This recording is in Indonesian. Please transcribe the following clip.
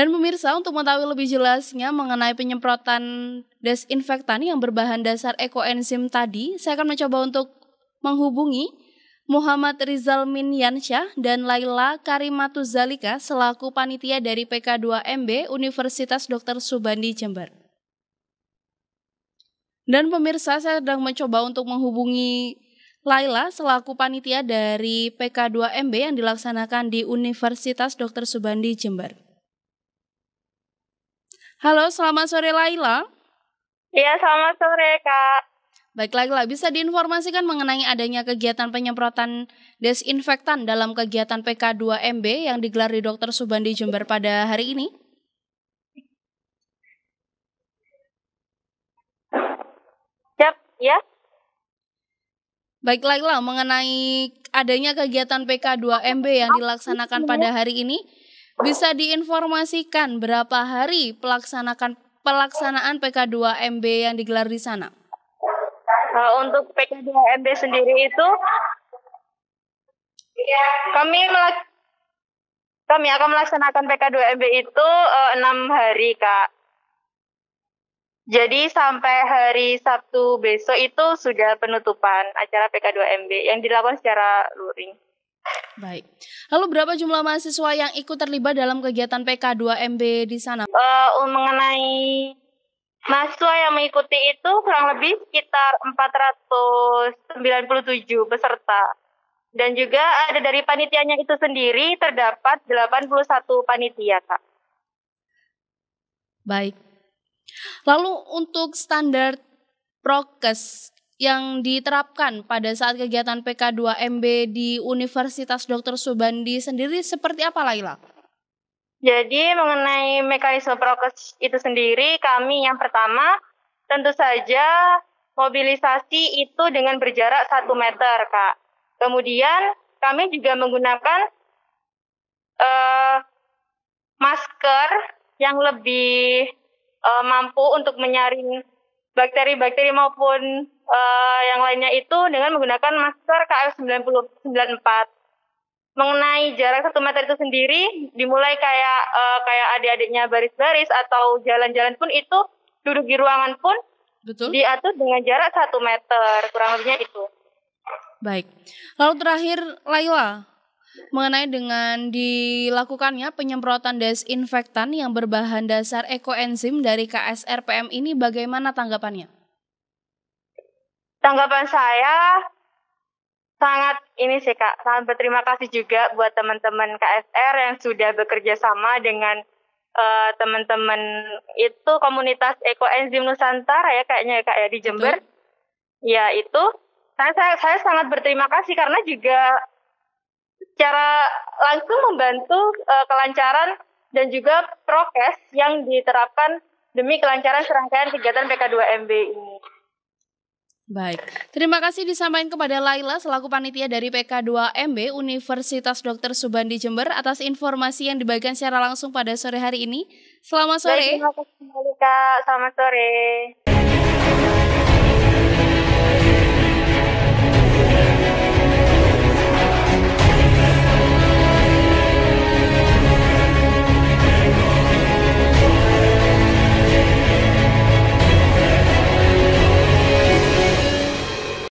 Dan pemirsa, untuk mengetahui lebih jelasnya mengenai penyemprotan desinfektan yang berbahan dasar ekoenzim tadi, saya akan mencoba untuk menghubungi Muhammad Rizal Minyansyah dan Laila Karimatuzalika selaku panitia dari PK2MB Universitas Dr. Subandi Jember. Dan pemirsa, saya sedang mencoba untuk menghubungi Laila selaku panitia dari PK2MB yang dilaksanakan di Universitas Dr. Subandi Jember. Halo, selamat sore Laila. Iya, selamat sore Kak. Baik Laila, bisa diinformasikan mengenai adanya kegiatan penyemprotan desinfektan dalam kegiatan PK2MB yang digelar di Dr. Subandi Jember pada hari ini? Siap, ya. Baik Laila, mengenai adanya kegiatan PK2MB yang dilaksanakan pada hari ini, bisa diinformasikan berapa hari pelaksanaan PK2MB yang digelar di sana? Untuk PK2MB sendiri itu kami akan melaksanakan PK2MB itu 6 hari Kak. Jadi sampai hari Sabtu besok itu sudah penutupan acara PK2MB yang dilakukan secara luring. Baik. Lalu berapa jumlah mahasiswa yang ikut terlibat dalam kegiatan PK2MB di sana? Mengenai mahasiswa yang mengikuti itu kurang lebih sekitar 497 peserta. Dan juga ada dari panitianya itu sendiri terdapat 81 panitia, Kak. Baik. Lalu untuk standar prokes yang diterapkan pada saat kegiatan PK2MB di Universitas Dr. Subandi sendiri seperti apa, Laila? Jadi mengenai mekanisme prokes itu sendiri, kami yang pertama tentu saja mobilisasi itu dengan berjarak 1 meter, Kak. Kemudian kami juga menggunakan masker yang lebih mampu untuk menyaring bakteri-bakteri maupun yang lainnya itu dengan menggunakan masker KF94. Mengenai jarak 1 meter itu sendiri, dimulai kayak adik-adiknya baris-baris atau jalan-jalan pun itu, duduk di ruangan pun Betul? Diatur dengan jarak 1 meter, kurang lebihnya itu. Baik. Lalu terakhir, Laila, mengenai dengan dilakukannya penyemprotan desinfektan yang berbahan dasar ekoenzim dari KSRPM ini, bagaimana tanggapannya? Tanggapan saya sangat berterima kasih juga buat teman-teman KSR yang sudah bekerja sama dengan teman-teman itu komunitas ekoenzim Nusantara ya kayaknya ya Kak ya di Jember. Betul. Ya itu saya sangat berterima kasih karena juga secara langsung membantu kelancaran dan juga prokes yang diterapkan demi kelancaran serangkaian kegiatan PK2MB ini. Baik, terima kasih disampaikan kepada Laila selaku panitia dari PK2MB Universitas Dr. Subandi Jember atas informasi yang dibagikan secara langsung pada sore hari ini. Selamat sore. Baik, terima kasih Kak. Selamat sore.